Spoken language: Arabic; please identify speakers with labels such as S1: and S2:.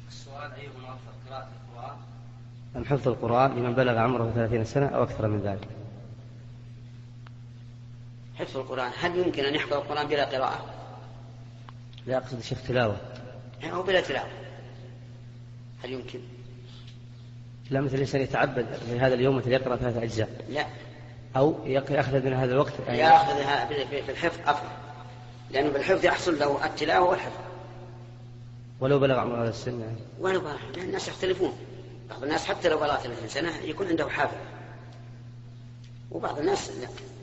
S1: السؤال أيهما أفضل، قراءة القرآن
S2: أم حفظ القرآن لمن بلغ عمره 30 سنة أو أكثر من ذلك؟
S3: حفظ القرآن. هل يمكن أن يحفظ القرآن بلا قراءة؟
S2: لا أقصد شيخ تلاوة.
S3: أو بلا تلاوة، هل يمكن؟
S2: لا، مثل الإنسان يتعبد في هذا اليوم مثل يقرأ 3 أجزاء.
S3: لا،
S2: أو يأخذ من هذا الوقت
S3: يأخذها في الحفظ أفضل، لأنه بالحفظ يحصل له التلاوة والحفظ
S2: ولو بلغ عمره هذا السن يعني.
S3: ولو بلغ، لأن الناس يختلفون، بعض الناس حتى لو بلغ 30 سنة يكون عنده حافظ، وبعض الناس لا.